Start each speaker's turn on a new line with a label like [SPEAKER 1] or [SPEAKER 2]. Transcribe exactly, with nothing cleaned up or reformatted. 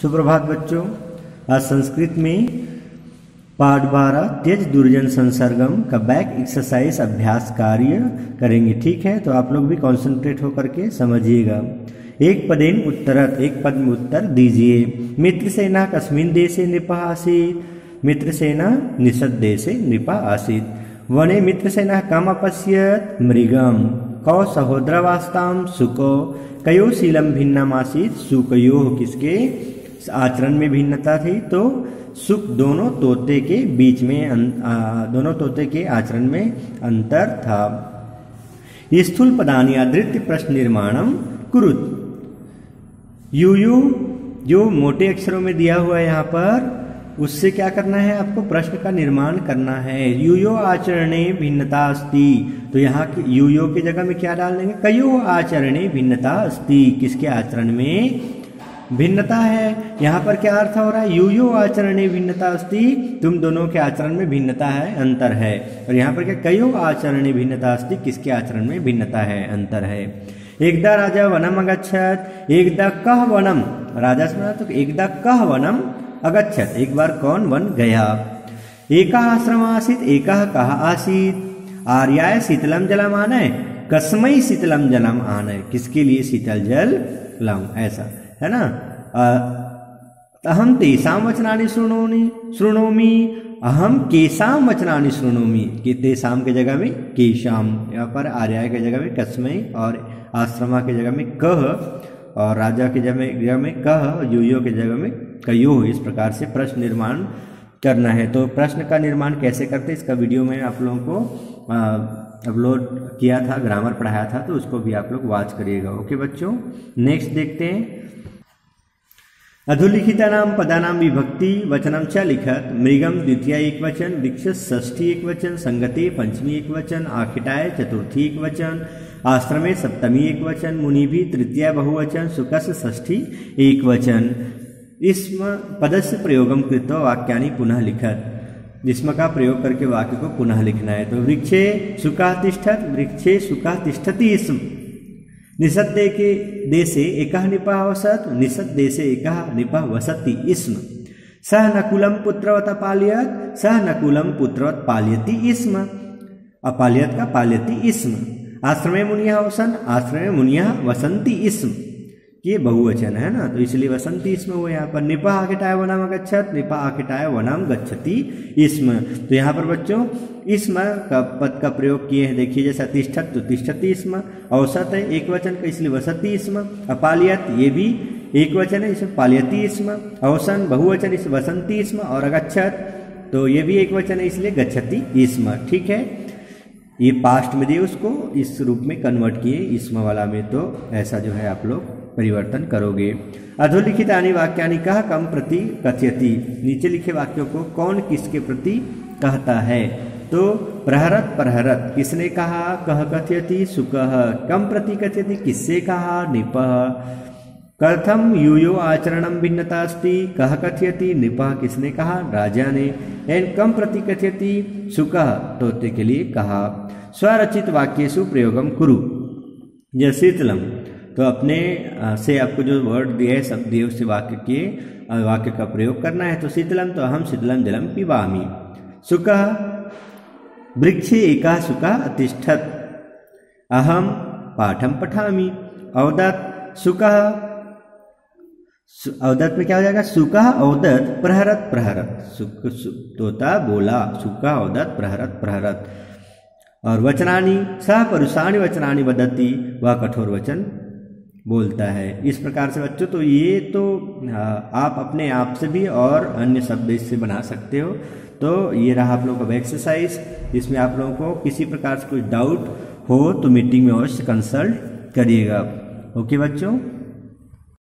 [SPEAKER 1] सुप्रभात बच्चों, आज संस्कृत में पाठ बारह तेज दुर्जन संसर्गम का बैक एक्सरसाइज अभ्यास कार्य करेंगे। ठीक है, तो आप लोग भी कंसंट्रेट होकर के समझिएगा। एक पदेन उत्तरत, एक पद में उत्तर दीजिए। मित्रसेना कस्मिन् देशे नृपः आसीत्? मित्रसेना निषद देशे नृपः आसीत्। वने मित्रसेना कम् अपश्यत्? मृगम्। कौ सहोदरावास्तां सुको? कयो शीलं भिन्नम् आसीत्? सुकयोः किसके आचरण में भिन्नता थी? तो सुक दोनों तोते के बीच में आ, दोनों तोते के आचरण में अंतर था। स्थूल पदानि आधृत्य प्रश्न निर्माणम कुरुत। यू यू जो मोटे अक्षरों में दिया हुआ है यहाँ पर, उससे क्या करना है, आपको प्रश्न का निर्माण करना है। यूयो आचरणे भिन्नता अस्ति, तो यहाँ यूयो की जगह में क्या डाल देंगे? कयो आचरणे भिन्नता अस्ति, किसके आचरण में भिन्नता है। यहाँ पर क्या अर्थ हो रहा है? यूयो आचरणे भिन्नता अस्ति, तुम दोनों के आचरण में भिन्नता है, अंतर है। और यहाँ पर क्या? कयो आचरणे भिन्नता अस्ति, किसके आचरण में भिन्नता है, अंतर है। एकदा राजा वनम अगच्छत, एकदा कः वनम, राजा से तो एकदा कः वनम अगच्छत, एक बार कौन वन गया। एका आश्रम आसीत, एका कः आसीत? आर्याय शीतलम जलम आनय, कस्मै शीतलम जलम आनय, किसके लिए शीतल जल लाऊं, ऐसा है ना। अहम तेषां वचनानि शृणोमि शृणोमि अहम केषां वचनानि शृणोमि, कि तेषां के जगह में केशाम, यहाँ पर आर्याय के जगह में कस्मै और आश्रमा के जगह में कह और राजा के जगह में कह, यूयो के जगह में कयो। इस प्रकार से प्रश्न निर्माण करना है। तो प्रश्न का निर्माण कैसे करते, इसका वीडियो में आप लोगों को अपलोड किया था, ग्रामर पढ़ाया था, तो उसको भी आप लोग वॉच करिएगा। ओके बच्चों, नेक्स्ट देखते हैं। अधोलिखितानां पदानां विभक्ति वचनम च लिखत। मृगम द्वितीय एक वचन, वृक्ष षष्ठी एक वचन, संगते पंचमी एक वचन, आखिटाय चतुर्थी एक वचन, आश्रमे सप्तमी एक वचन, मुनिभि तृतीय बहुवचन, सुकस षष्ठी एक वचन। इसम पदस्य प्रयोगम कृत्वा वाक्यानि पुनः लिखत। इसम का प्रयोग करके वाक्य को पुनः लिखना है। तो वृक्षे सुखः तिष्ठत, वृक्षे सुखः तिष्ठति इसम। निषद दे के देशे एकः निपः वसत्, निषद देशे एकः निपः वसति इसम। सः नकुलं पुत्रवत् अपालयत्, सः नकुलं पुत्रवत् पालयति इसम। अपालयत् का पालयति इसम। आश्रमे मुनियः वसन्, आश्रमे मुनियः वसन्ति इसम, ये बहुवचन है ना, तो इसलिए वसंती इसम हुआ यहाँ पर। निपः आखिटाय वनम अगच्छत, निपः आखिटाय वनम गच्छति इसम। तो यहाँ पर बच्चों इसम का पद का प्रयोग किए हैं। देखिए, जैसा तिष्ठत तो तिष्ठति इसम, औसत है एक वचन का इसलिए वसति इसम, अपालयत ये भी एक वचन है इसमें पालयति इसम, अवसन बहुवचन इस वसंती इसम, और अगच्छत तो ये भी एक वचन है इसलिए गच्छति इसम। ठीक है, ये पास्ट में दिए उसको इस रूप में कन्वर्ट किए इसम वाला में, तो ऐसा जो है आप लोग परिवर्तन करोगे। अधोलिखितानि वाक्यानि कः कम प्रति कथयति, नीचे लिखे वाक्यों को कौन किसके प्रति कहता है। तो प्रहरत प्रहरत किसने कहा, कः कथयति सुकः, कम प्रति कथयति किससे कहा, निपः। कथम यूयो आचरणम भिन्नता अस्ति, कः कथयति, निपः किसने कहा, राजा ने। एन कम प्रति कथयति सुकः, तोते के लिए कहा। स्वरचित वाक्येषु प्रयोगम कुरु। यह शीतलम, तो अपने से आपको जो वर्ड दिए शब्द दिए उससे वाक्य के वाक्य का प्रयोग करना है। तो शीतलम, तो अहम शीतलम जलम पिबामि। सुकः, वृक्षे एकः सुकः अतिष्ठत्, अहम पाठम पठामि। अवदत् सुकः, अवदत् में क्या हो जाएगा, सुकः अवदत् प्रहरत प्रहरत, सुक तोता बोला, सुकः अवदत् प्रहरत प्रहरत। और वचनानि, सह परुषाणि वचनानि वदति, वह कठोर वचन बोलता है। इस प्रकार से बच्चों, तो ये तो आप अपने आप से भी और अन्य शब्द इससे बना सकते हो। तो ये रहा आप लोगों का एक्सरसाइज। इसमें आप लोगों को किसी प्रकार से कोई डाउट हो तो मीटिंग में अवश्य कंसल्ट करिएगा। ओके बच्चों।